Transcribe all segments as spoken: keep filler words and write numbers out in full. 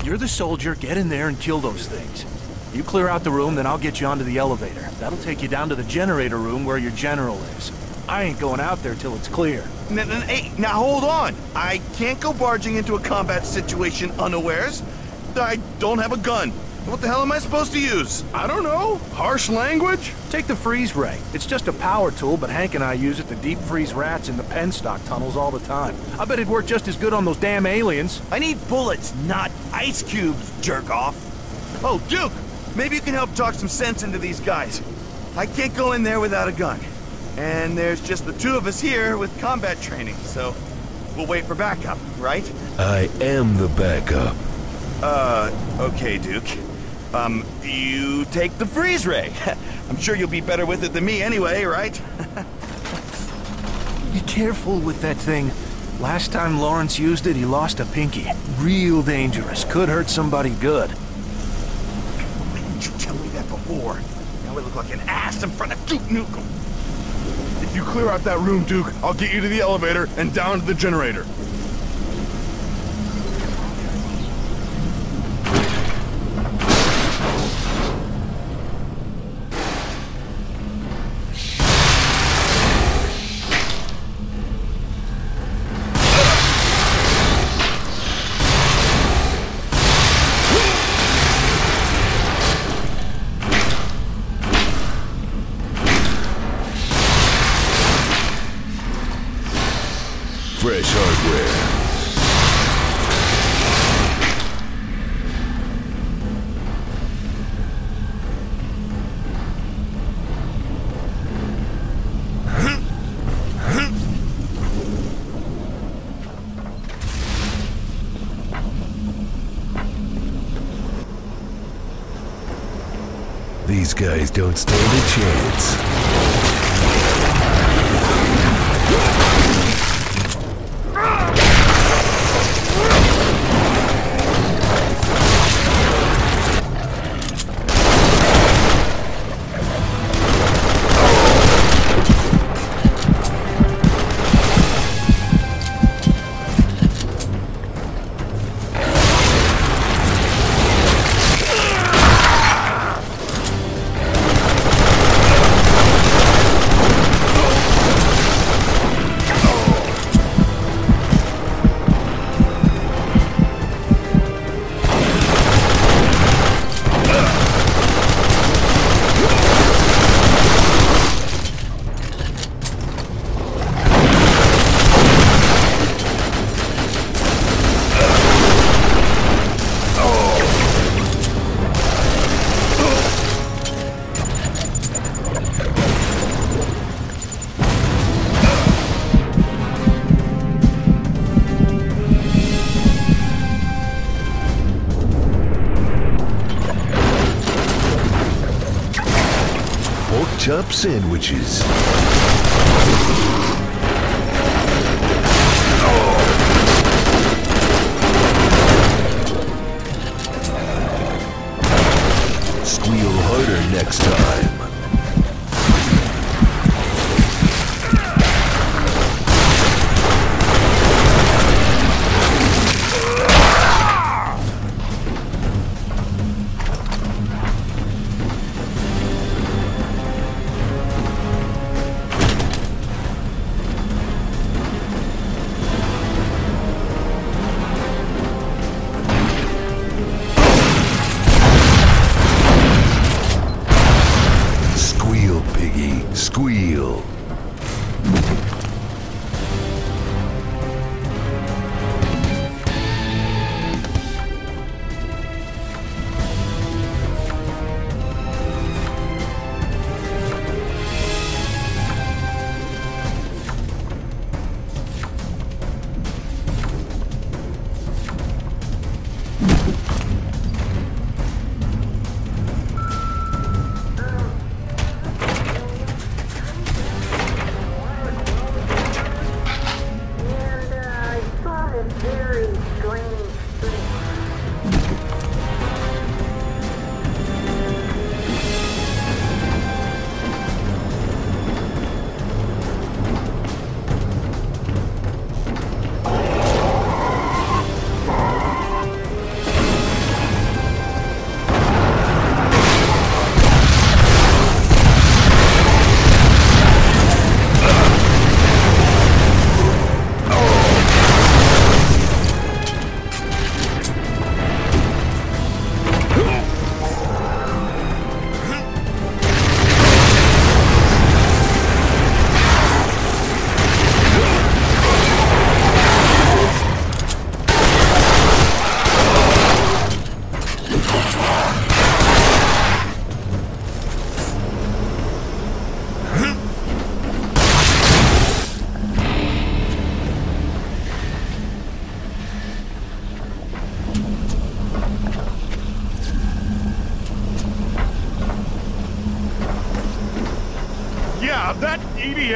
You're the soldier, get in there and kill those things. You clear out the room, then I'll get you onto the elevator. That'll take you down to the generator room where your general is. I ain't going out there till it's clear. N n hey, now hold on. I can't go barging into a combat situation unawares. I don't have a gun. What the hell am I supposed to use? I don't know. Harsh language? Take the freeze ray. It's just a power tool, but Hank and I use it to deep freeze rats in the penstock tunnels all the time. I bet it'd work just as good on those damn aliens. I need bullets, not ice cubes, jerk off. Oh, Duke, maybe you can help talk some sense into these guys. I can't go in there without a gun. And there's just the two of us here with combat training, so we'll wait for backup, right? I am the backup. Uh, okay, Duke. Um, you take the freeze ray. I'm sure you'll be better with it than me anyway, right? Be careful with that thing. Last time Lawrence used it, he lost a pinky. Real dangerous. Could hurt somebody good. Why didn't you tell me that before? Now I look like an ass in front of Duke Nukem. If you clear out that room, Duke, I'll get you to the elevator and down to the generator. Fresh hardware. These guys don't stand a chance. Chop sandwiches. Squeal harder next time. Squeal.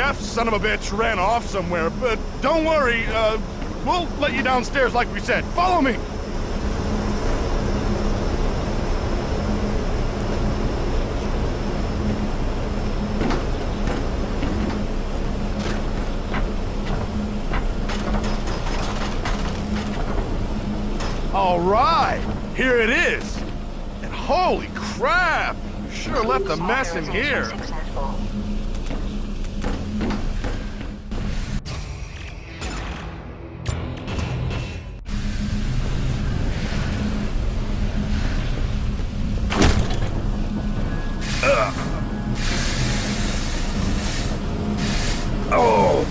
deaf son of a bitch ran off somewhere, but don't worry, uh, we'll let you downstairs like we said. Follow me! All right, here it is. And holy crap, you sure left a mess in here. Ugh. Oh.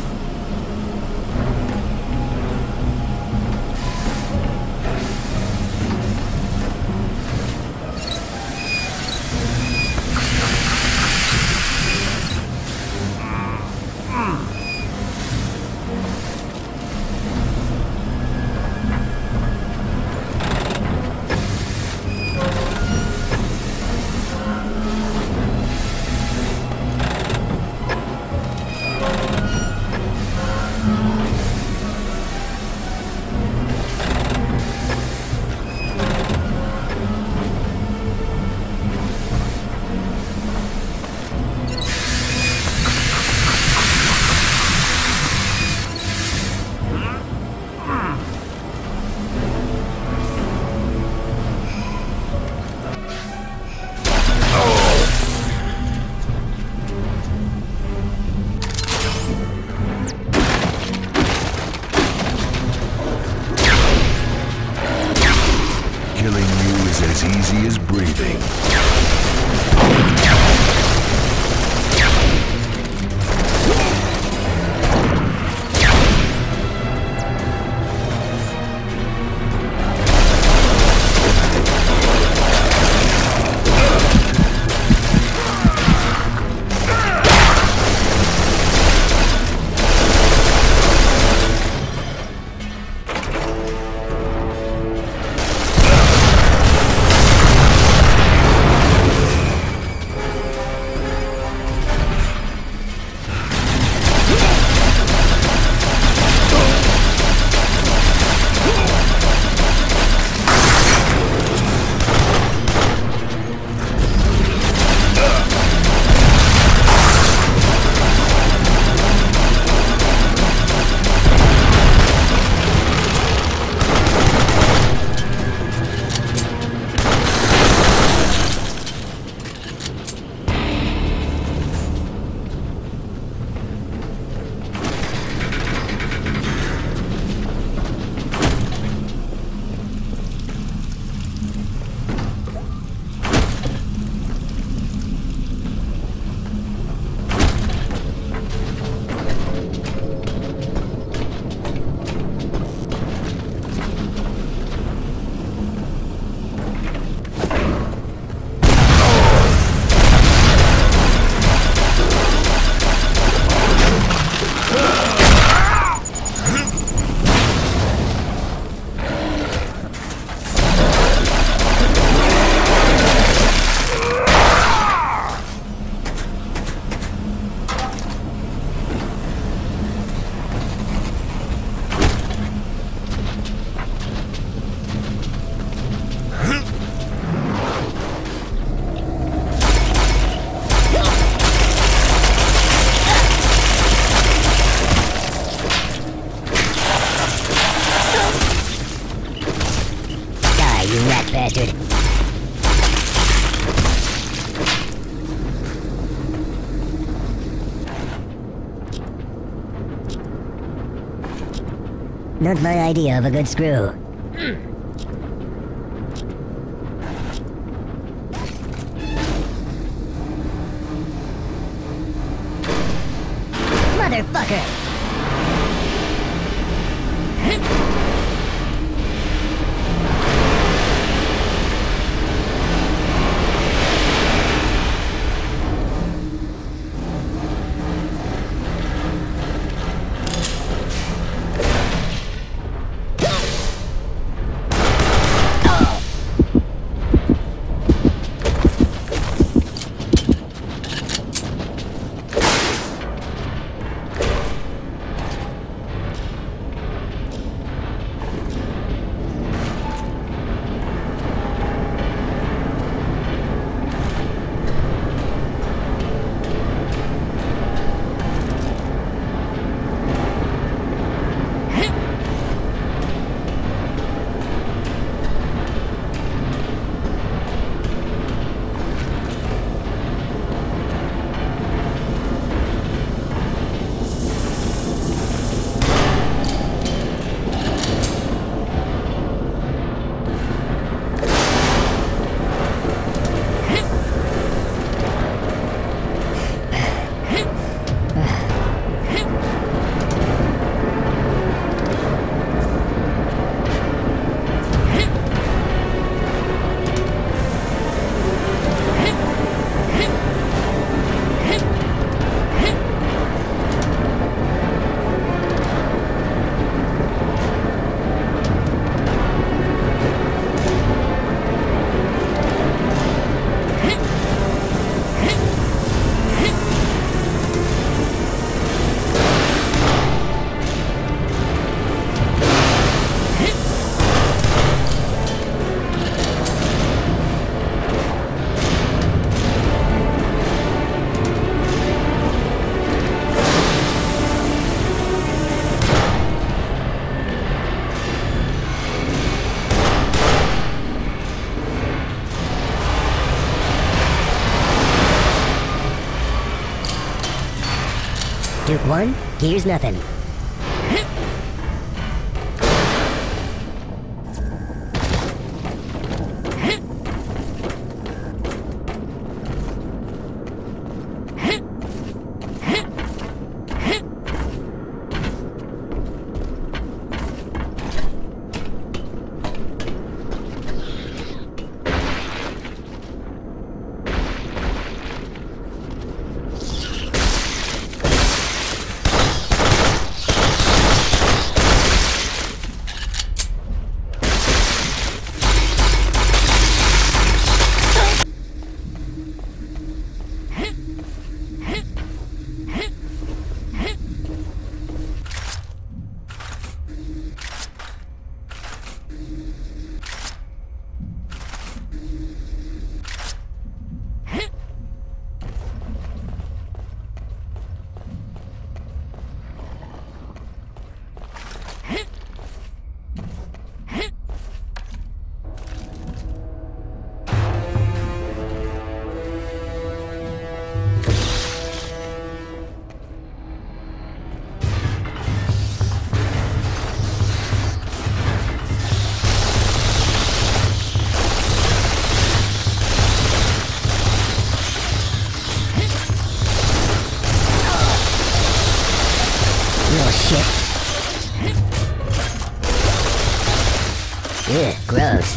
Easy as breathing. Bastard. Not my idea of a good screw. Motherfucker! Here's nothing. Ugh, gross.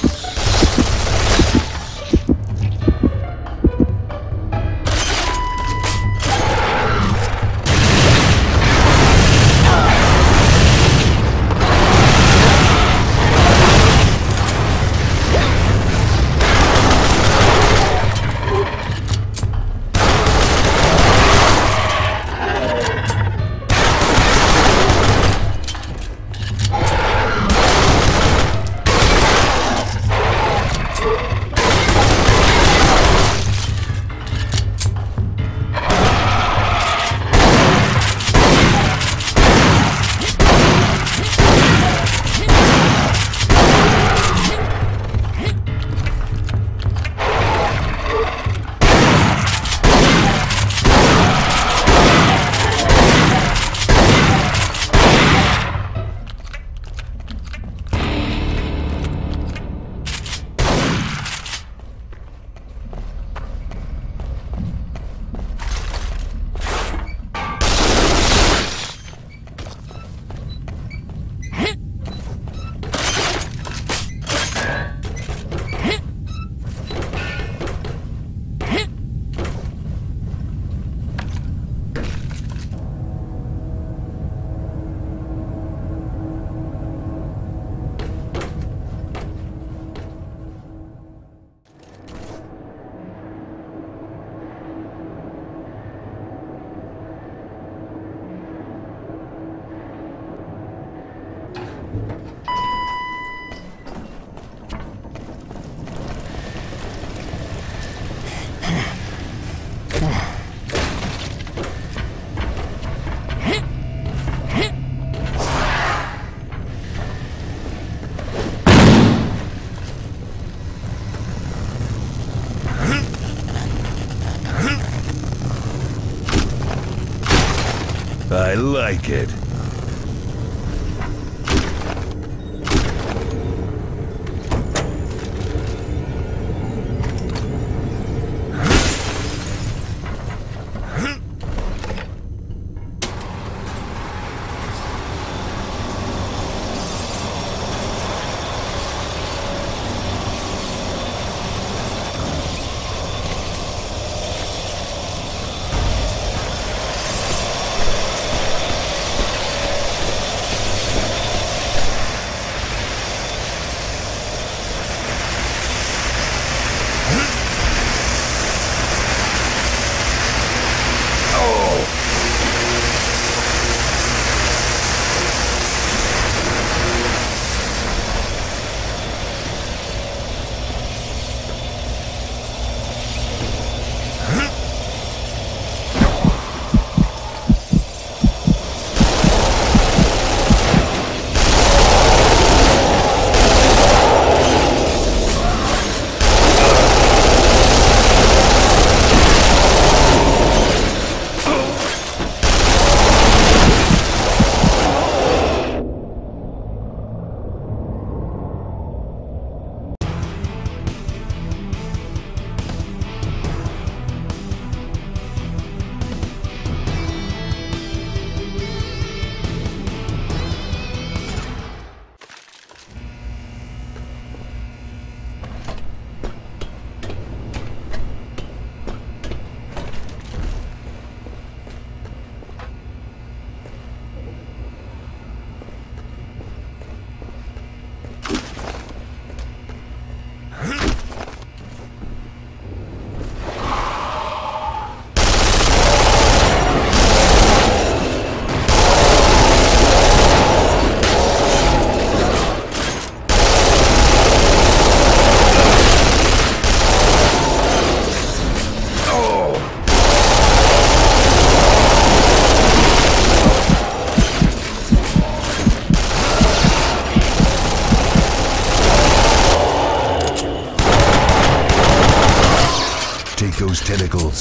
I like it.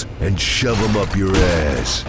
tentacles and shove them up your ass.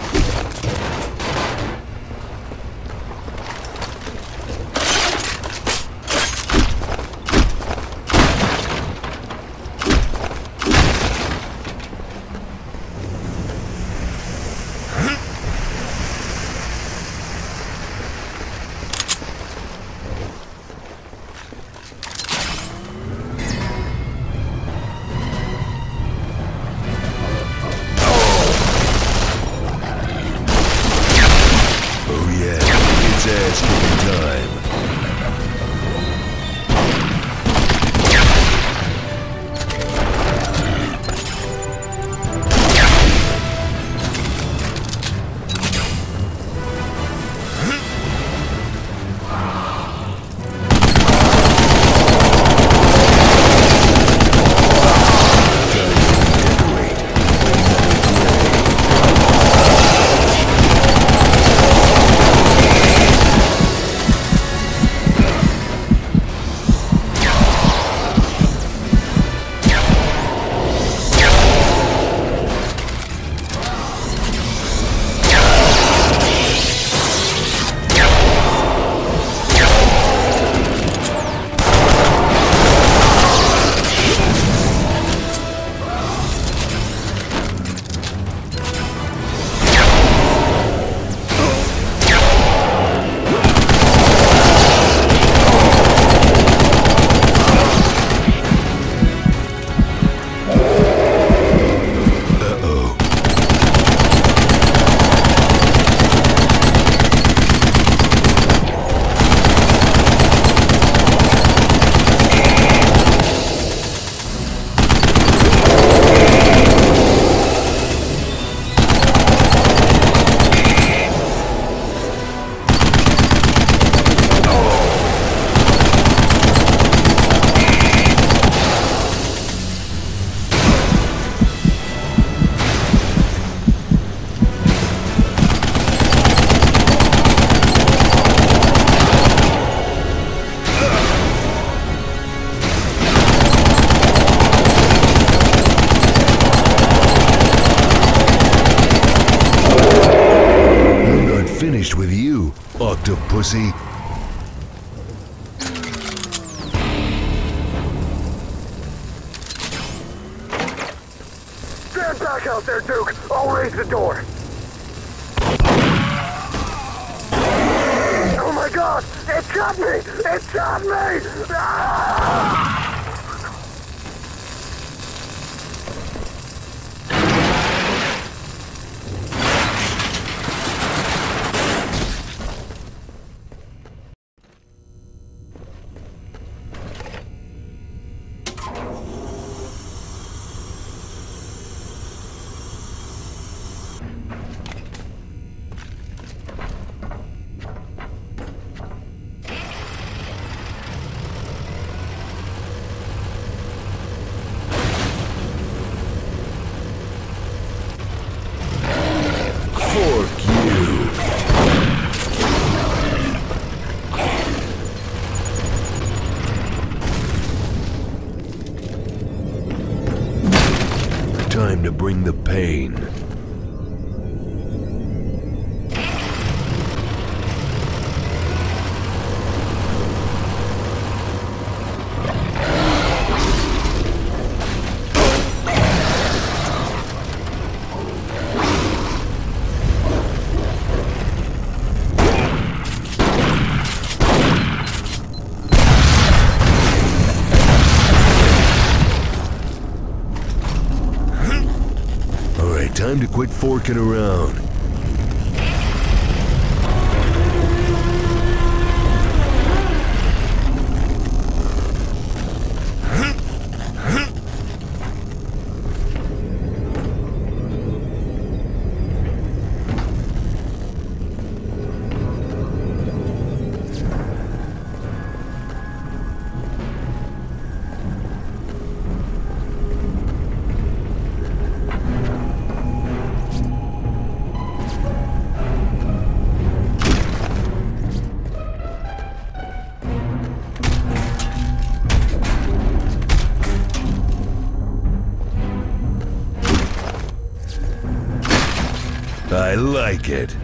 With you, Octopussy. Stand back out there, Duke! I'll raise the door! Oh my god! It got me! It got me! Ah! Time to bring the pain. Time to quit forking around. I like it.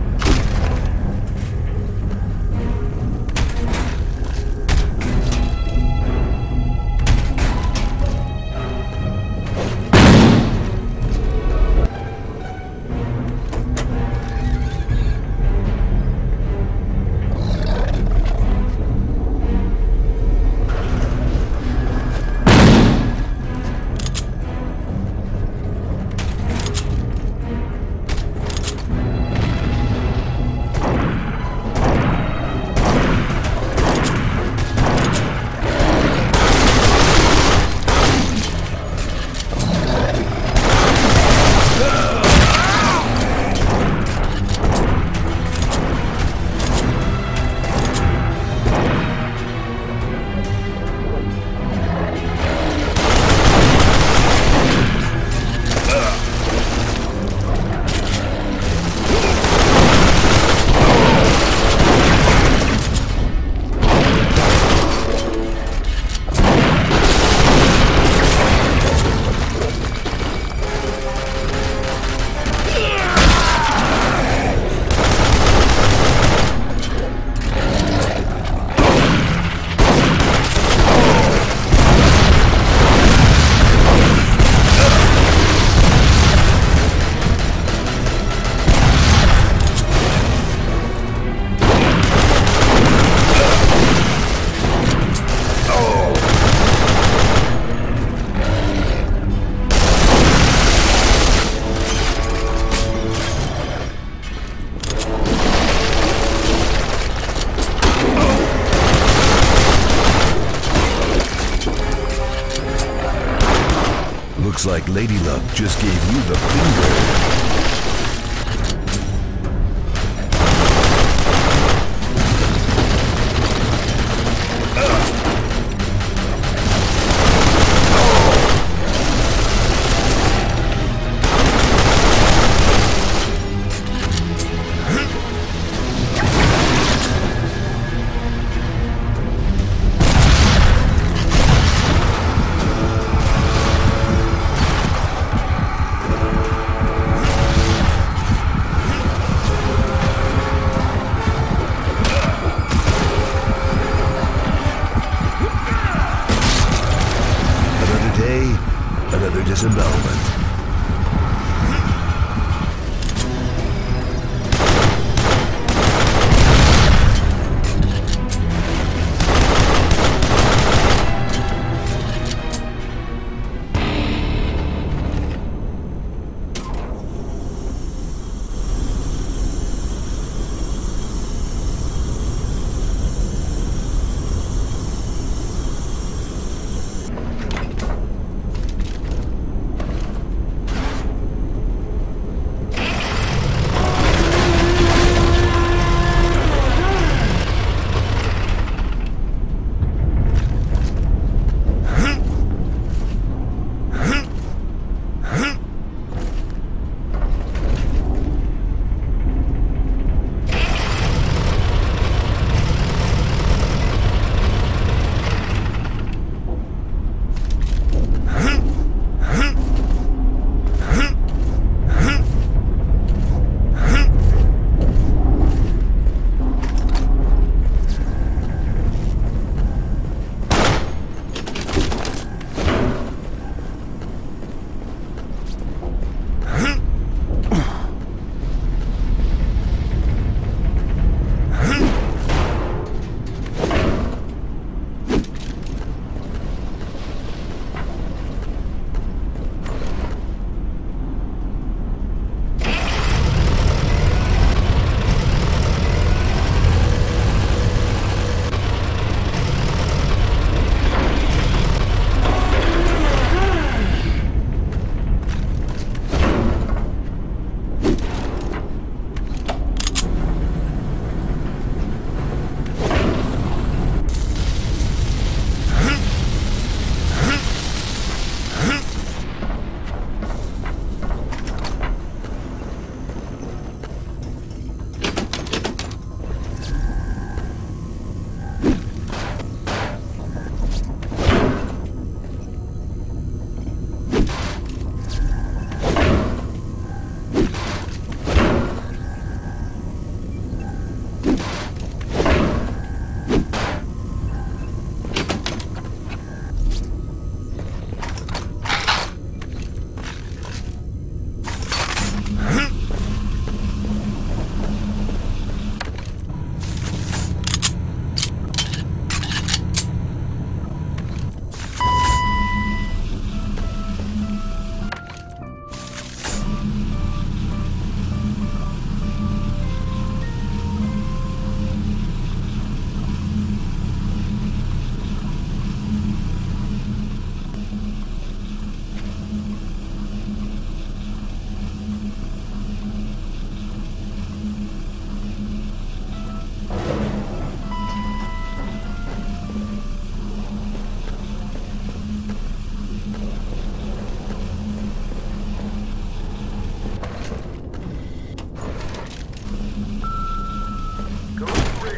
Looks like Lady Luck just gave you the finger. Another disembowelment.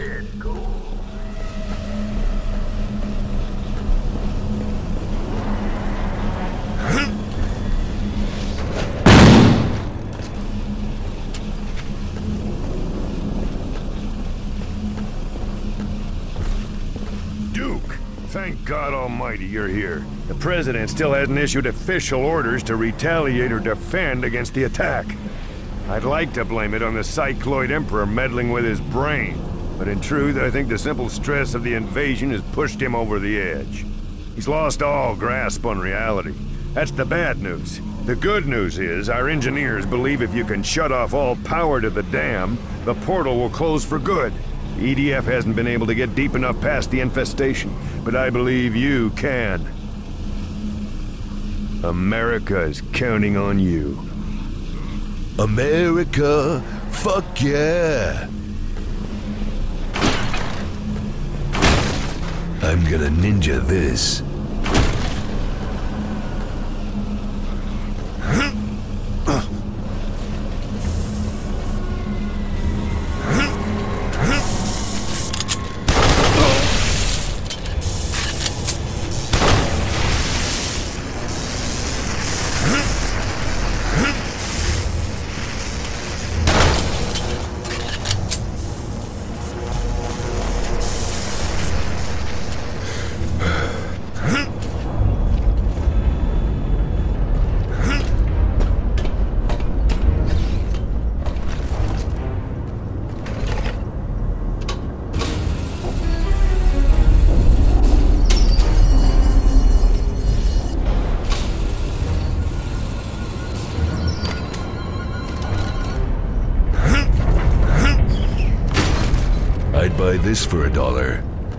it goes. Thank God Almighty you're here. The President still hasn't issued official orders to retaliate or defend against the attack. I'd like to blame it on the Cycloid Emperor meddling with his brain, but in truth, I think the simple stress of the invasion has pushed him over the edge. He's lost all grasp on reality. That's the bad news. The good news is, our engineers believe if you can shut off all power to the dam, the portal will close for good. The E D F hasn't been able to get deep enough past the infestation, but I believe you can. America is counting on you. America, fuck yeah! I'm gonna ninja this. I'd buy this for a dollar.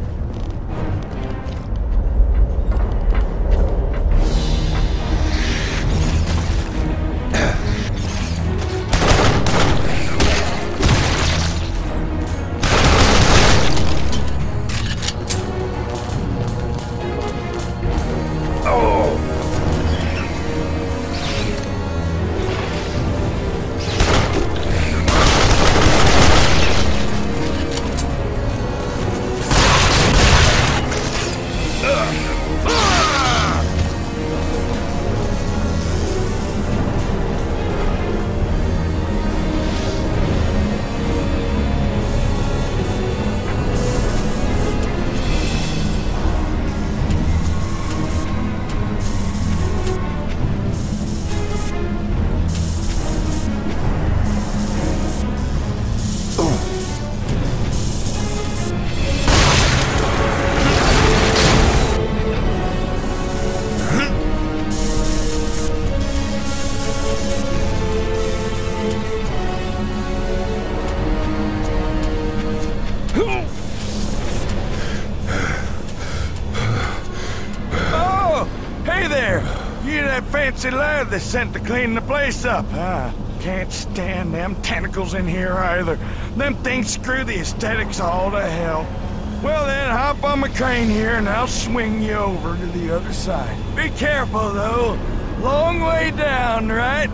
Lad they sent to clean the place up. Ah, can't stand them tentacles in here either. Them things screw the aesthetics all to hell. Well then, hop on my crane here and I'll swing you over to the other side. Be careful though. Long way down, right?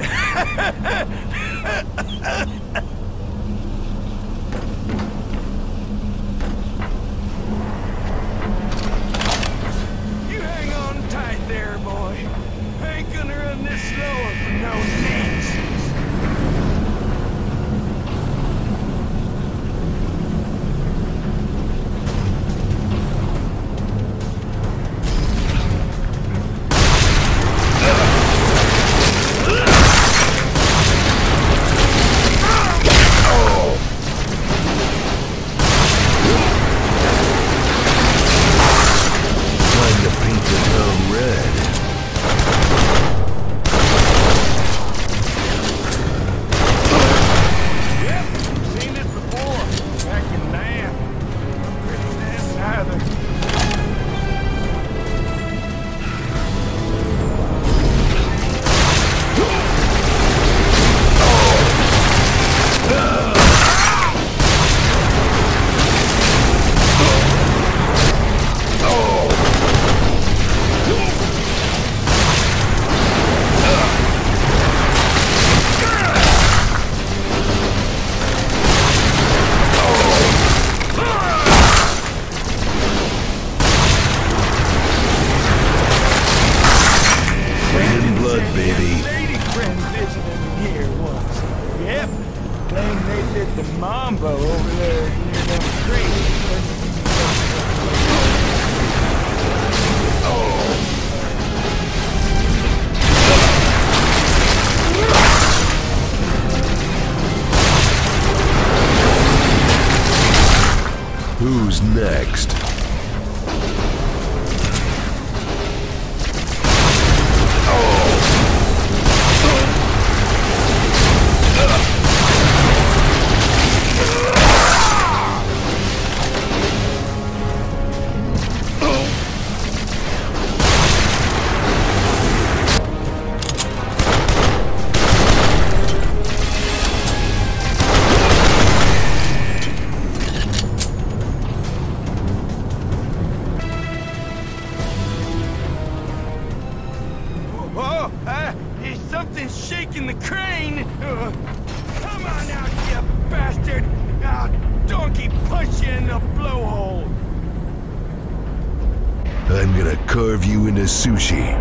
You hang on tight there, boy. Ain't gonna run this slower for no Nazis. Ah! Who's next? Shaking the crane! Uh, come on out, you bastard! I'll donkey punch you in the blowhole! I'm gonna carve you into sushi.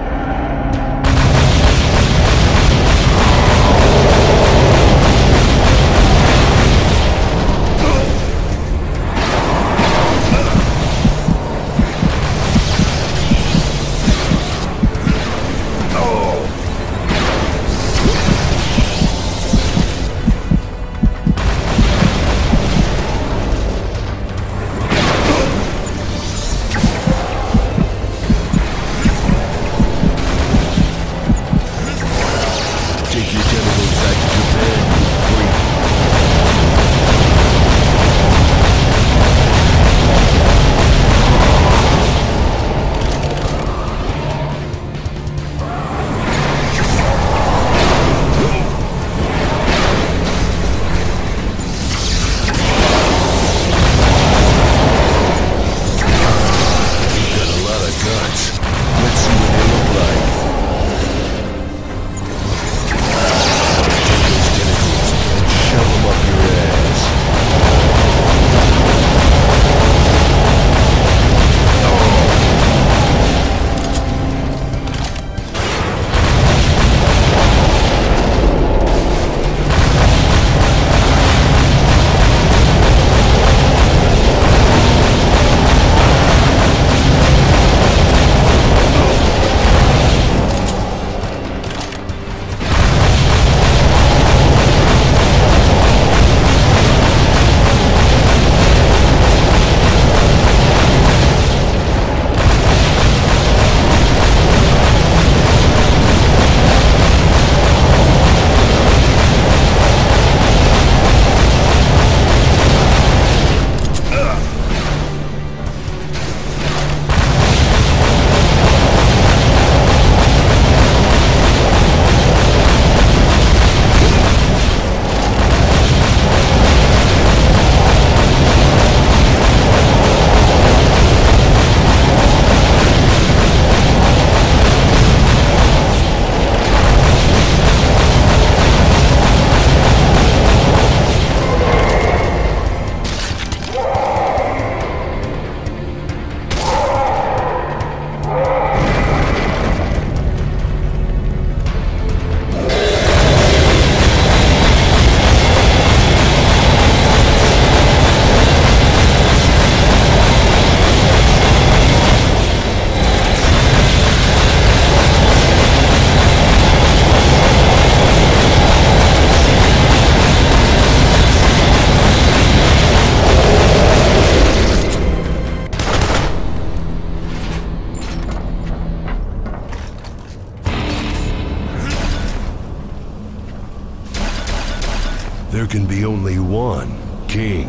There can be only one king.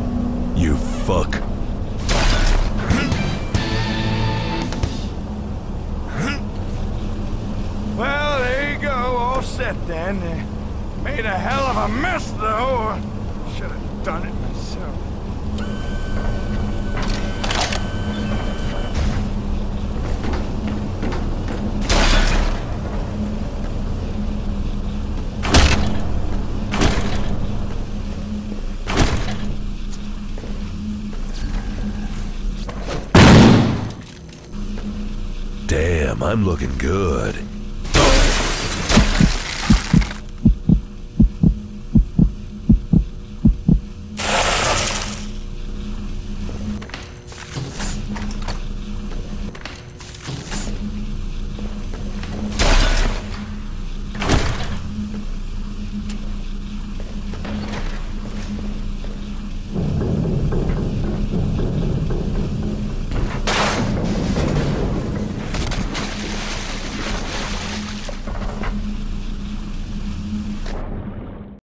You fuck. Well, there you go, all set then. Uh, made a hell of a mess, though. Should have done it myself. Damn, I'm looking good.